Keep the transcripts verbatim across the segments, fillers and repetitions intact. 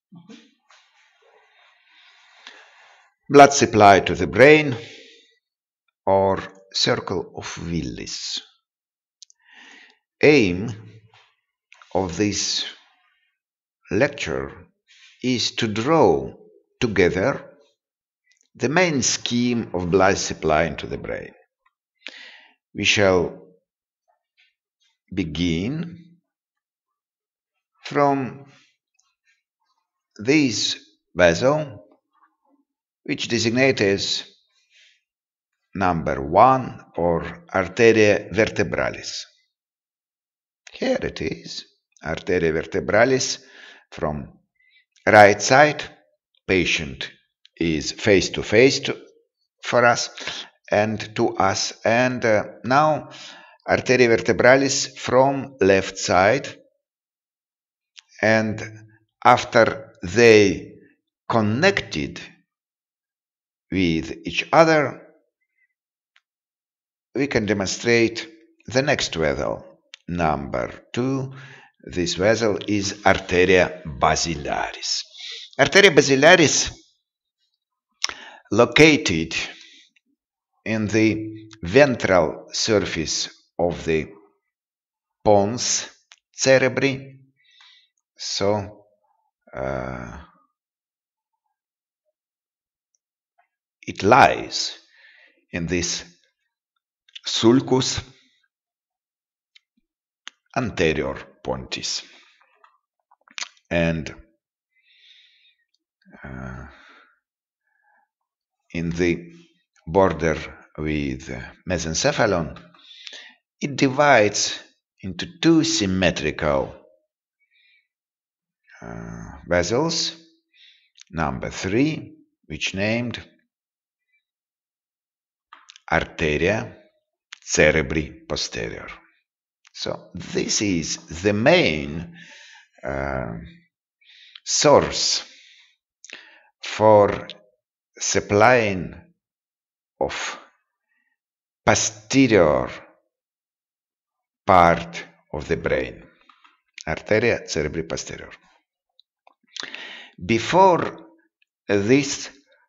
Blood supply to the brain, or circle of Willis. Aim of this lecture is to draw together the main scheme of blood supply into the brain. We shall begin from this vessel, which designated as number one, or arteria vertebralis. Here it is, arteria vertebralis. From right side, patient is face to face to, for us and to us, and uh, now arteria vertebralis from left side, and after they connected with each other, we can demonstrate the next vessel, number two. This vessel is arteria basilaris. Arteria basilaris, located in the ventral surface of the pons cerebri, so uh, it lies in this sulcus anterior pontis, and uh, in the border with mesencephalon, it divides into two symmetrical uh, vessels, number three, which named arteria cerebri posterior. So this is the main uh, source for supplying of posterior part of the brain, arteria cerebri posterior. Before this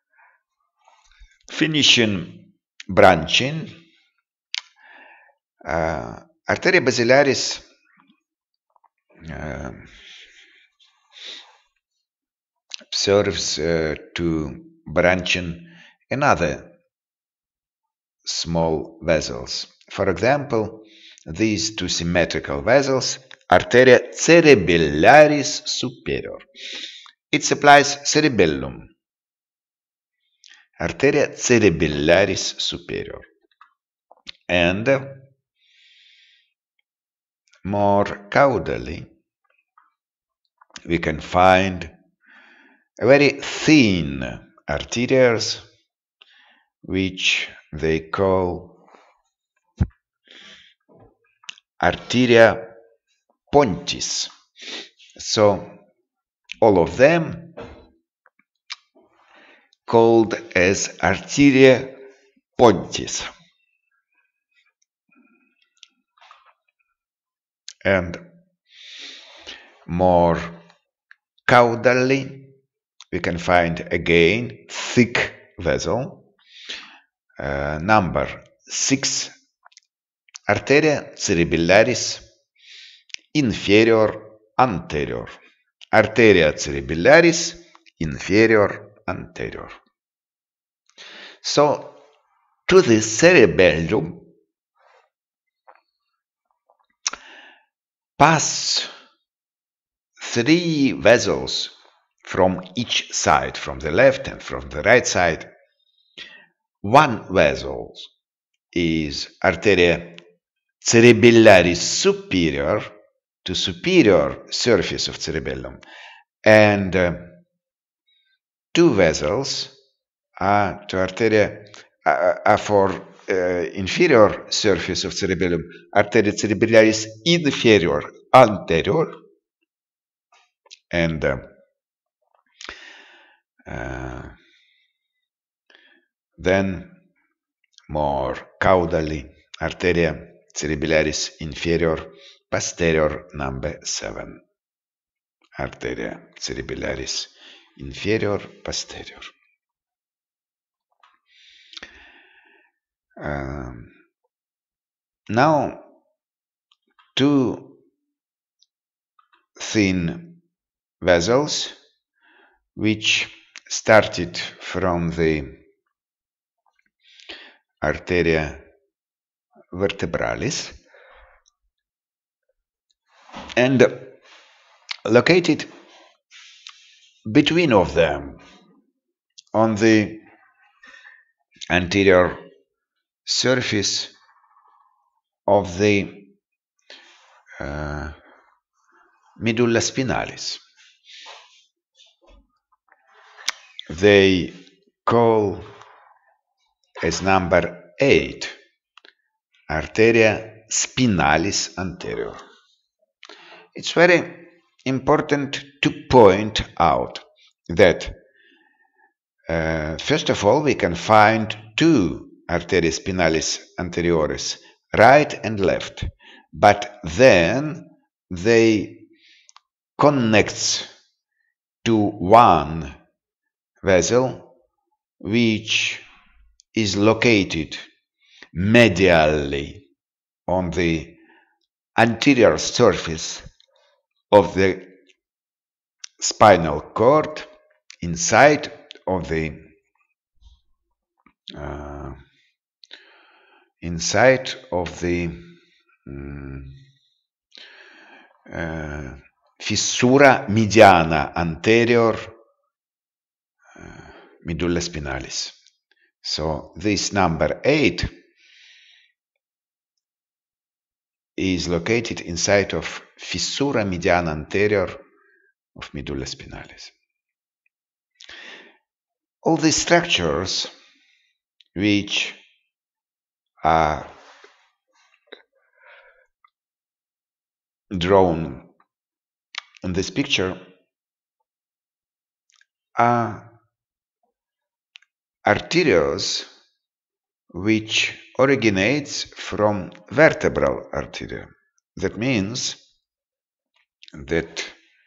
finishing branching, uh, arteria basilaris uh, serves uh, to branching another small vessels. For example, these two symmetrical vessels, arteria cerebellaris superior. It supplies cerebellum. Arteria cerebellaris superior. And more caudally, we can find a very thin arteries, which they call arteria pontis. So all of them called as arteria pontis. And more caudally, we can find again thick vessel, uh, number six, arteria cerebellaris inferior anterior. Arteria cerebellaris inferior anterior. So to the cerebellum pass three vessels from each side, from the left and from the right side. One vessel is arteria cerebellaris superior, to superior surface of cerebellum, and uh, two vessels are to arteria uh, are for uh, inferior surface of cerebellum, arteria cerebellaris inferior anterior, and uh, uh, then more caudally, arteria cerebellaris inferior posterior number seven. arteria cerebellaris inferior posterior. Um, now, two thin vessels which started from the arteria vertebralis and located between of them on the anterior surface of the uh, medulla spinalis. They call as number eight arteria spinalis anterior. It's very important to point out that uh, first of all we can find two arteria spinalis anteriores, right and left, but then they connect to one vessel which is located medially on the anterior surface of the spinal cord inside of the uh, inside of the um, uh, fissura mediana anterior uh, medulla spinalis. So this number eight is located inside of fissura mediana anterior of medulla spinalis. All these structures which are drawn in this picture are arteries which originates from vertebral arteria. That means that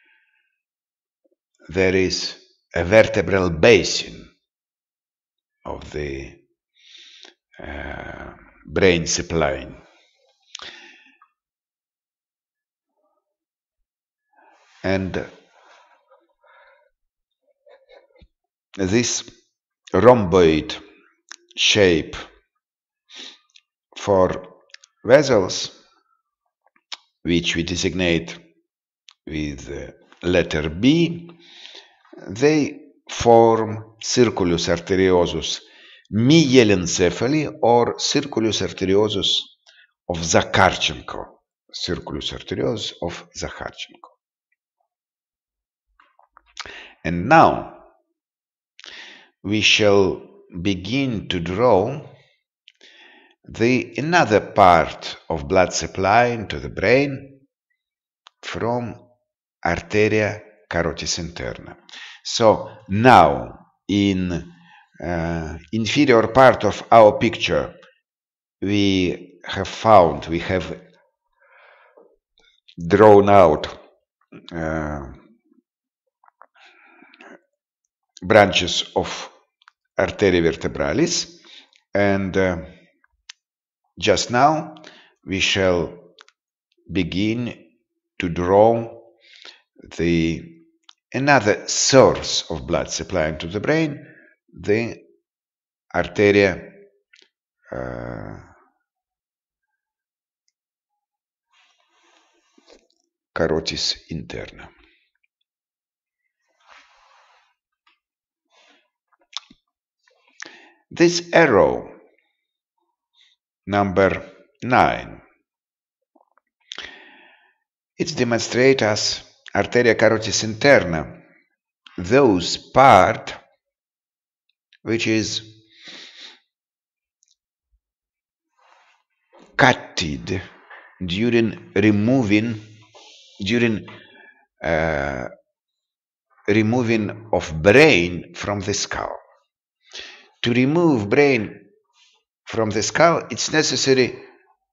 there is a vertebral basin of the uh, brain supply. And this rhomboid shape for vessels, which we designate with the letter B, they form circulus arteriosus myelencephaly or circulus arteriosus of Zakharchenko. Circulus arteriosus of Zakharchenko. And now we shall begin to draw the another part of blood supply into the brain from arteria carotis interna. So now in uh, inferior part of our picture we have found, we have drawn out uh, branches of arteria vertebralis, and uh, just now we shall begin to draw the another source of blood supply into the brain, the arteria uh, carotis interna. This arrow number nine, it demonstrates us arteria carotis interna, those part which is cutted during removing during uh, removing of brain from the skull. To remove brain from the skull, it's necessary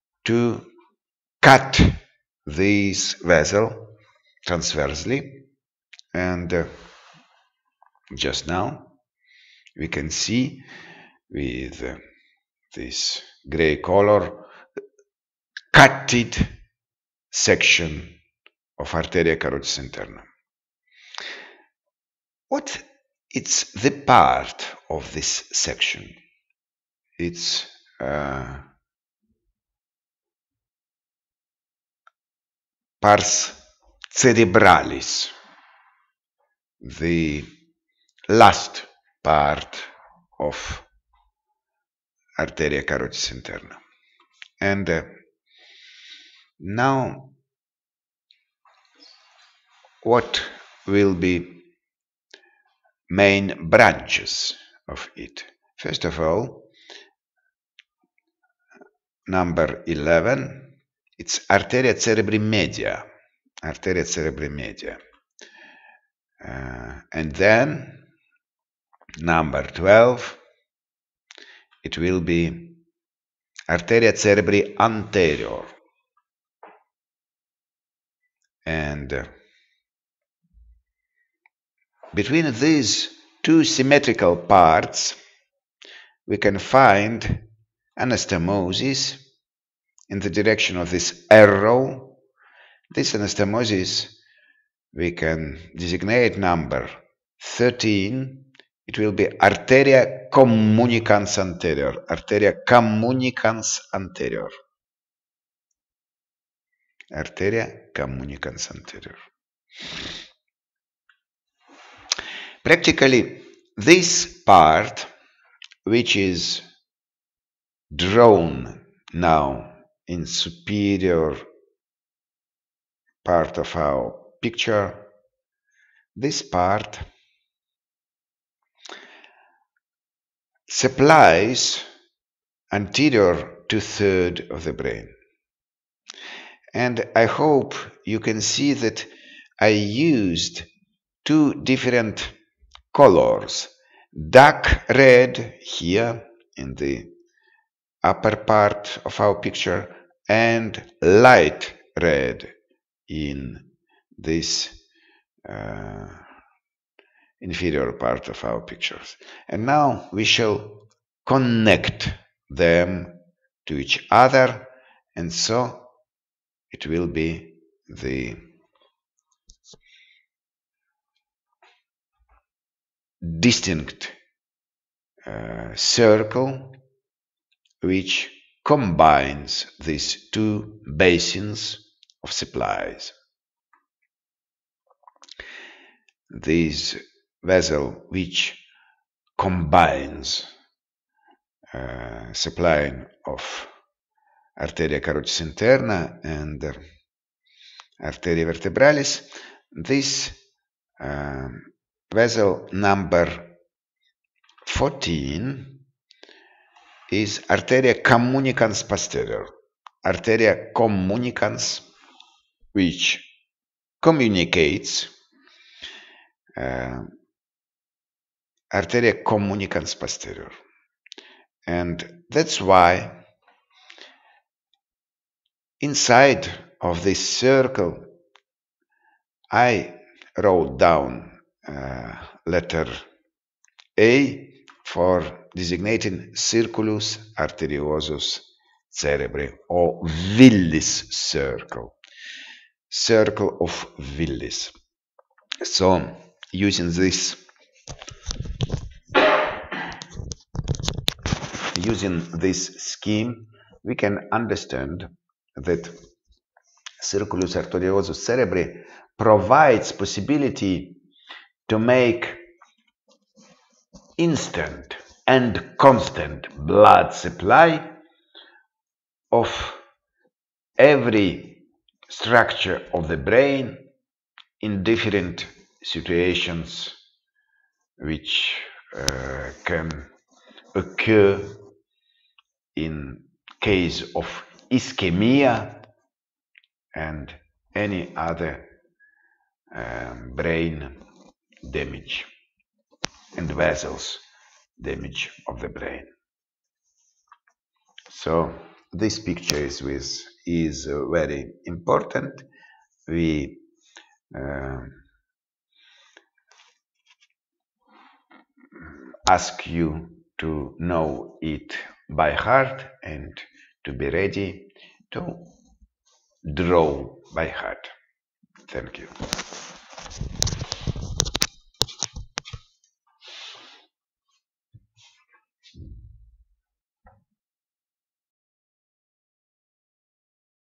to cut this vessel transversely And uh, just now we can see with uh, this gray color cutted section of arteria carotis interna. What it's the part of this section? It's uh, pars cerebralis, the last part of arteria carotis interna. And uh, now what will be main branches of it? First of all, number eleven, it's arteria cerebri media, arteria cerebri media. Uh, and then number twelve, it will be arteria cerebri anterior. And uh, between these two symmetrical parts, we can find anastomosis in the direction of this arrow. This anastomosis we can designate number thirteen. It will be arteria communicans anterior, arteria communicans anterior, arteria communicans anterior. Practically, this part, which is drawn now in superior part of our picture, this part supplies anterior two-thirds of the brain. And I hope you can see that I used two different colors. Dark red here in the upper part of our picture and light red in this uh, inferior part of our pictures. And now we shall connect them to each other, and so it will be the distinct uh, circle which combines these two basins of supplies. This vessel which combines uh, supplying of arteria carotis interna and uh, arteria vertebralis, this uh, vessel number fourteen is arteria communicans posterior, arteria communicans, which communicates, uh, arteria communicans posterior. And that's why inside of this circle I wrote down uh, letter A for designating circulus arteriosus cerebri, or Willis circle, circle of Willis. So using this using this scheme, we can understand that circulus arteriosus cerebri provides possibility to make instant and constant blood supply of every structure of the brain in different situations which uh, can occur in case of ischemia and any other um, brain damage and vessels damage of the brain. So this picture is with is uh, very important. We uh, ask you to know it by heart and to be ready to draw by heart. Thank you.